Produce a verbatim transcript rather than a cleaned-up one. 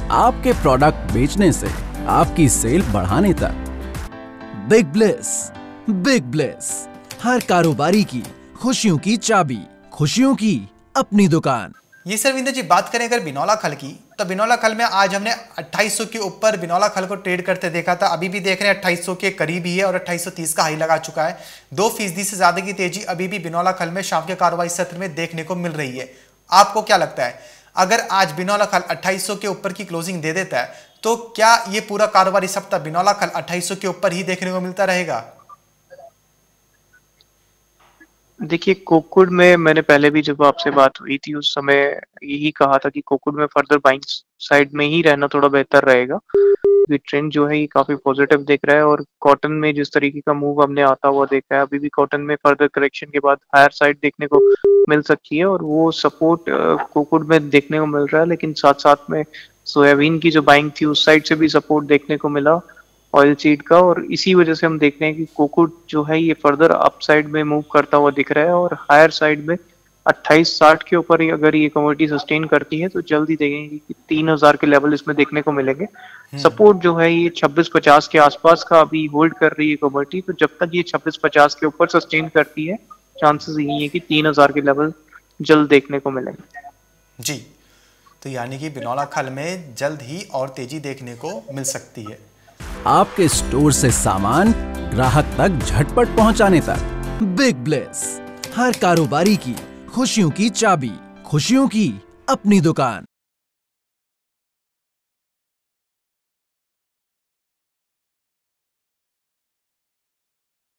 आपके प्रोडक्ट बेचने से आपकी सेल बढ़ाने तक। बिग ब्लेस, बिग ब्लेस, हर कारोबारी की खुशियों की चाबी, खुशियों की अपनी दुकान। ये सर रविंदर जी, बात करें अगर बिनौला खल की, तो बिनौला खल में आज हमने अट्ठाईस सौ के ऊपर बिनौला खल को ट्रेड करते देखा था। अभी भी देख रहे हैं अट्ठाईस सौ के करीब ही है और अट्ठाईस सौ तीस का हाई लगा चुका है। दो फीसदी से ज्यादा की तेजी अभी भी बिनौला खल में शाम के कारोबारी सत्र में देखने को मिल रही है। आपको क्या लगता है, अगर आज बिनौला खल अट्ठाईस सौ के ऊपर की क्लोजिंग दे देता है तो क्या ये पूरा कारोबारी सप्ताह बिनौला खल अट्ठाईस सौ के ऊपर ही देखने को मिलता रहेगा? देखिए, कोकुड में मैंने पहले भी जब आपसे बात हुई थी उस समय यही कहा था कि कोकुड में फर्दर बाइंग साइड में ही रहना थोड़ा बेहतर रहेगा। ये ट्रेंड जो है ये काफी पॉजिटिव दिख रहा है और कॉटन में जिस तरीके का मूव हमने आता हुआ देखा है, अभी भी कॉटन में फर्दर करेक्शन के बाद हायर साइड देखने को मिल सकती है और वो सपोर्ट कोकुड में देखने को मिल रहा है। लेकिन साथ साथ में सोयाबीन की जो बाइंग थी उस साइड से भी सपोर्ट देखने को मिला ऑयल सीड का, और इसी वजह से हम देख रहे हैं कि कोकुड जो है ये फर्दर अप साइड में मूव करता हुआ दिख रहा है और हायर साइड में अट्ठाईस साठ के ऊपर ही अगर ये कमोडिटी सस्टेन करती है तो जल्दी देखेंगे कि तीन हजार के लेवल इसमें देखने को मिलेंगे। सपोर्ट जो है ये छब्बीस पचास के आसपास का अभी होल्ड कर रही है कमोडिटी, तो जब तक ये छब्बीस पचास के ऊपर सस्टेन करती है चांसेस यही है कि तीन हजार के लेवल जल्द देखने को मिलेंगे। जी, तो यानी कि बिनौला खल में जल्द ही और तेजी देखने को मिल सकती है। आपके स्टोर से सामान ग्राहक तक झटपट पहुंचाने तक। बिग ब्लेस, हर कारोबारी की खुशियों की चाबी, खुशियों की अपनी दुकान।